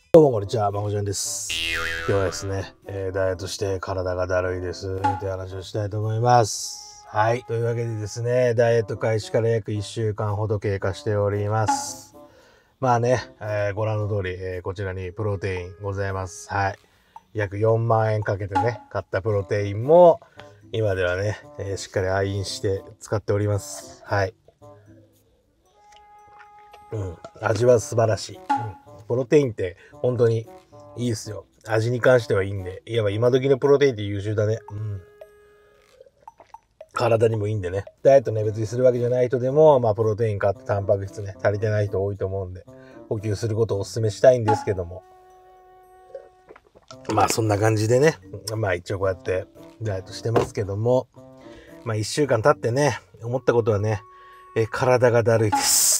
どうもこんにちは、まこちゃんです。今日はですね、ダイエットして体がだるいですって話をしたいと思います。はい。というわけでですね、ダイエット開始から約1週間ほど経過しております。まあね、ご覧の通り、こちらにプロテインございます。はい。約4万円かけてね、買ったプロテインも、今ではね、しっかり愛飲して使っております。はい。味は素晴らしい。プロテインって本当にいいですよ。味に関してはいいんで。いわば今時のプロテインって優秀だね。体にもいいんでね。ダイエットね、別にするわけじゃない人でも、プロテイン買ってタンパク質ね、足りてない人多いと思うんで、補給することをお勧めしたいんですけども。そんな感じでね、一応こうやってダイエットしてますけども、1週間経ってね、思ったことはね、体がだるいです。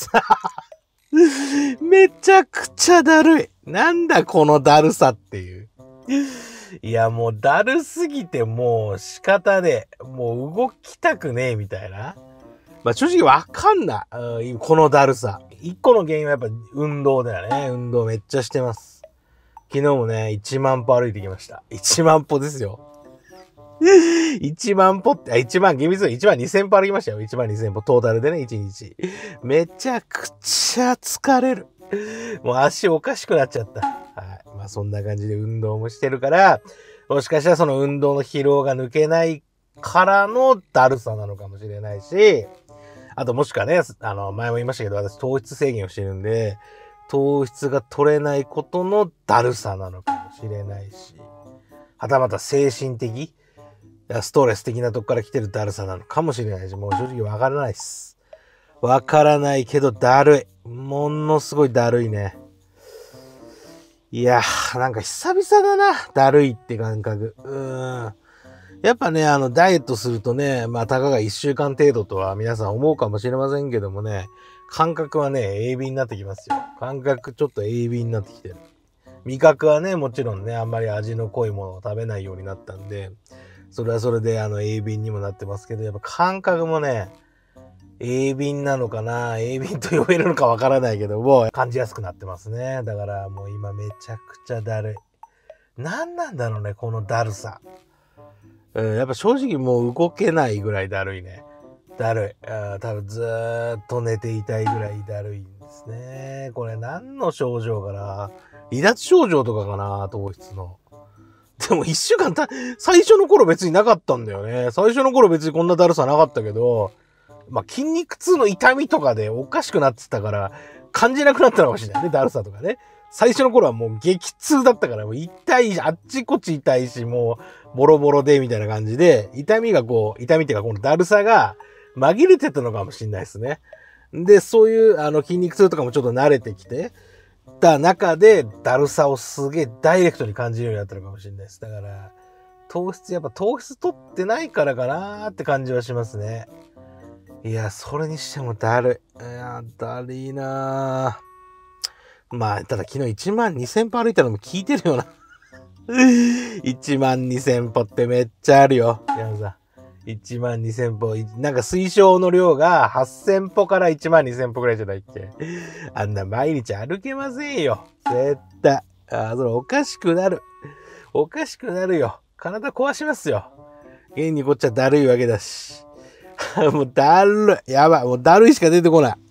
めちゃくちゃだるい。なんだこのだるさっていう。いやもうだるすぎてもう仕方で、もう動きたくねえみたいな。正直わかんない。このだるさ。一個の原因はやっぱ運動だよね。運動めっちゃしてます。昨日もね、1万歩歩いてきました。1万歩ですよ。1万歩って、厳密に1万2000歩歩きましたよ。1万2000歩、トータルでね、1日。めちゃくちゃ疲れる。もう足おかしくなっちゃった。はい。そんな感じで運動もしてるから、もしかしたらその運動の疲労が抜けないからのだるさなのかもしれないし、あともしくはね、前も言いましたけど、私糖質制限をしてるんで、糖質が取れないことのだるさなのかもしれないし、はたまた精神的ストレス的なとこから来てるだるさなのかもしれないし、もう正直わからないっす。わからないけどだるい。ものすごいだるいね。いやー、なんか久々だな。だるいって感覚。やっぱね、ダイエットするとね、たかが1週間程度とは皆さん思うかもしれませんけどもね、感覚はね、鋭敏になってきますよ。感覚ちょっと鋭敏になってきてる。味覚はね、もちろんね、あんまり味の濃いものを食べないようになったんで、それはそれで鋭敏にもなってますけど、やっぱ感覚もね、鋭敏なのかな、鋭敏と呼べるのかわからないけども、感じやすくなってますね。だからもう今めちゃくちゃだるい。何なんだろうね、このだるさ。やっぱ正直もう動けないぐらいだるいね。だるい。多分ずーっと寝ていたいぐらいだるいんですね。これ何の症状かな、離脱症状とかかな、糖質の。でも一週間最初の頃別になかったんだよね。最初の頃別にこんなだるさなかったけど、筋肉痛の痛みとかでおかしくなってたから、感じなくなったのかもしれないね、だるさとかね。最初の頃はもう激痛だったから、もう痛いし、あっちこっち痛いし、もうボロボロで、みたいな感じで、痛みっていうかこのだるさが紛れてたのかもしれないですね。で、そういう筋肉痛とかもちょっと慣れてきてた中で、だるさをすげえダイレクトに感じるようになったのかもしれないです。だから、やっぱ糖質取ってないからかなーって感じはしますね。いや、それにしてもだるい。いや、だるいなぁ。ただ昨日1万2000歩歩いたのも聞いてるよな。1万2000歩ってめっちゃあるよ。山さん。1万2000歩。なんか推奨の量が8000歩から1万2000歩くらいじゃないっけ。あんな毎日歩けませんよ。絶対。それおかしくなる。おかしくなるよ。体壊しますよ。現にこっちはだるいわけだし。もうだるい。やばい。もうだるいしか出てこない。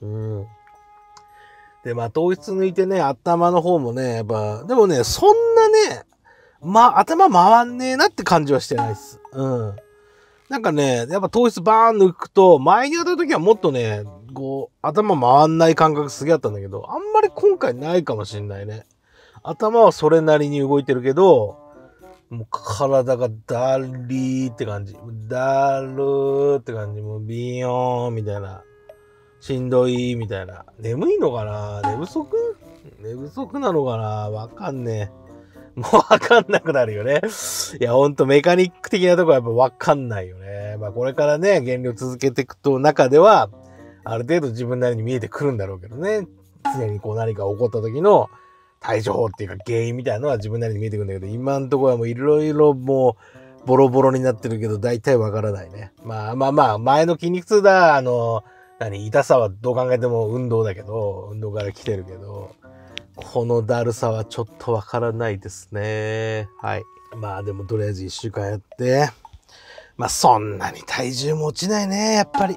で、糖質抜いてね、頭の方もね、やっぱ、でもね、そんなね、頭回んねえなって感じはしてないっす。なんかね、やっぱ糖質バーン抜くと、前にやった時はもっとね、頭回んない感覚すげえあったんだけど、あんまり今回ないかもしんないね。頭はそれなりに動いてるけど、もう体がだりーって感じ。だるーって感じ。もうビヨーンみたいな。しんどいみたいな。眠いのかな、寝不足なのかな、わかんねえ。もうわかんなくなるよね。いや、ほんとメカニック的なとこはやっぱわかんないよね。これからね、減量続けていくと中では、ある程度自分なりに見えてくるんだろうけどね。常に何か起こった時の対処法っていうか原因みたいなのは自分なりに見えてくるんだけど、今んところはもういろいろもうボロボロになってるけど、大体わからないね。前の筋肉痛痛さはどう考えても運動だけど、運動から来てるけど、 このだるさはちょっとわからないですね。はい。まあでもとりあえず1週間やって、まあそんなに体重も落ちないね、やっぱり。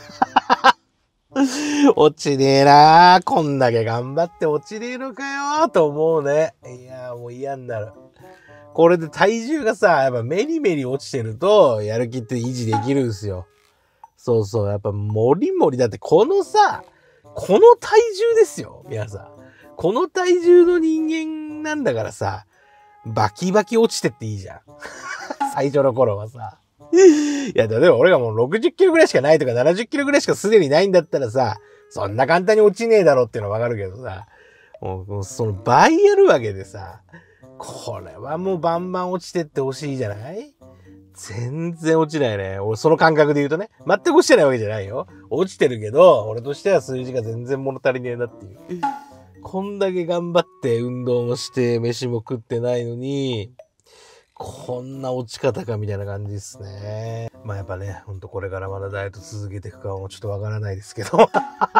落ちねえなー。こんだけ頑張って落ちねえのかよーと思うね。いやーもう嫌になる。これで体重がさ、やっぱメリメリ落ちてると、やる気って維持できるんすよ。そうそう、やっぱもりもり。だってこのさ、この体重ですよ、皆さん。この体重の人間なんだからさ、バキバキ落ちてっていいじゃん。最初の頃はさ。いや、例えば俺がもう60キロぐらいしかないとか70キロぐらいしかすでにないんだったらさ、そんな簡単に落ちねえだろっていうのはわかるけどさ、もうその倍やるわけでさ、これはもうバンバン落ちてってほしいじゃない？全然落ちないね。俺その感覚で言うとね、全く落ちてないわけじゃないよ。落ちてるけど、俺としては数字が全然物足りねえなっていう。こんだけ頑張って運動もして飯も食ってないのに、こんな落ち方かみたいな感じですね。まあやっぱね、ほんとこれからまだダイエット続けていくかはもうちょっとわからないですけど。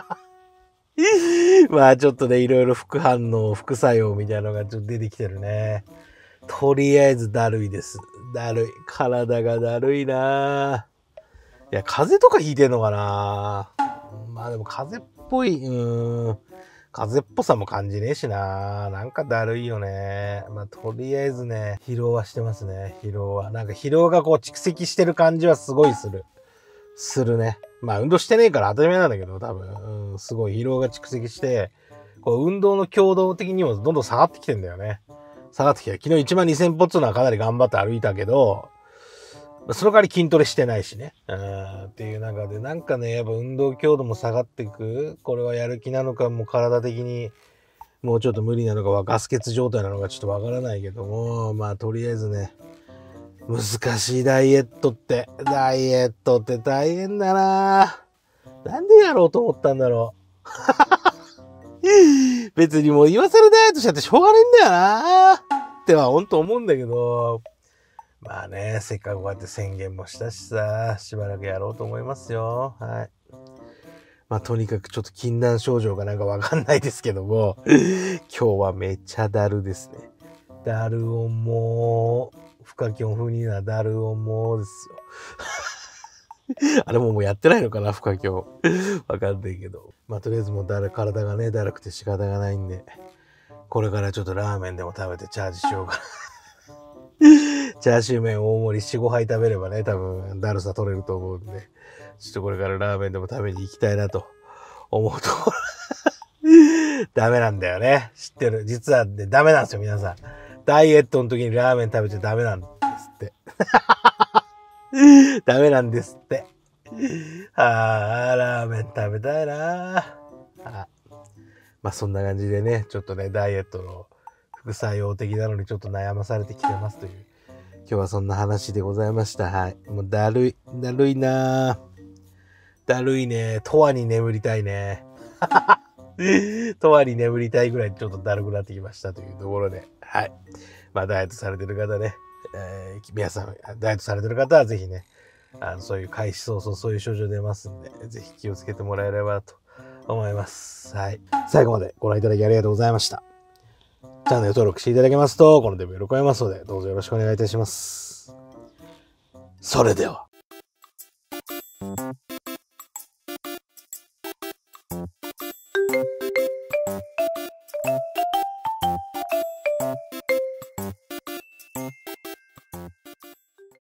まあちょっとね、いろいろ副反応、副作用みたいなのがちょっと出てきてるね。とりあえずだるいです。だるい。体がだるいな。いや、風邪とかひいてんのかな。まあでも風邪っぽい、風邪っぽさも感じねえしな。なんかだるいよね。まあとりあえずね、疲労はしてますね。疲労は。なんか疲労がこう蓄積してる感じはすごいする。するね。まあ運動してねえから当たり前なんだけど、多分、すごい疲労が蓄積して、こう運動の強度的にもどんどん下がってきてんだよね。下がってきて、昨日1万2000歩っていうのはかなり頑張って歩いたけど、その代わり筋トレしてないしね。っていう中で、なんかね、やっぱ運動強度も下がっていく。これはやる気なのか、もう体的にもうちょっと無理なのかは、ガス欠状態なのかちょっとわからないけども、まあとりあえずね、難しいダイエットって、大変だな。なんでやろうと思ったんだろう。別にもう今更ダイエットしちゃってしょうがねえんだよなっては本当思うんだけど、まあね、せっかくこうやって宣言もしたしさ、しばらくやろうと思いますよ。はい。まあとにかくちょっと禁断症状がなんかわかんないですけども、今日はめっちゃだるですね。だるおもう、不可基本風になだるおもうですよ。あれもうやってないのかな、不可基本。わかんないけど。まあとりあえずもう体がね、だるくて仕方がないんで、これからちょっとラーメンでも食べてチャージしようかな。チャーシュー麺大盛り4、5杯食べればね、多分だるさ取れると思うんで、ちょっとこれからラーメンでも食べに行きたいなと思うところ。ダメなんだよね。知ってる。実はね、ダメなんですよ、皆さん。ダイエットの時にラーメン食べちゃダメなんですって。ダメなんですって。ラーメン食べたいな。まあそんな感じでね、ちょっとね、ダイエットの副作用的なのにちょっと悩まされてきてますという。今日はそんな話でございました。はい。もうだるいな。だるいね。とわに眠りたいね。とわに眠りたいぐらいちょっとだるくなってきましたというところで。はい。まあダイエットされてる方ね。皆さん、ダイエットされてる方はぜひね、そういう開始早々そういう症状出ますんで、ぜひ気をつけてもらえればと思います。はい。最後までご覧いただきありがとうございました。チャンネル登録していただけますと、このデビュー喜びますので、どうぞよろしくお願いいたします。それでは。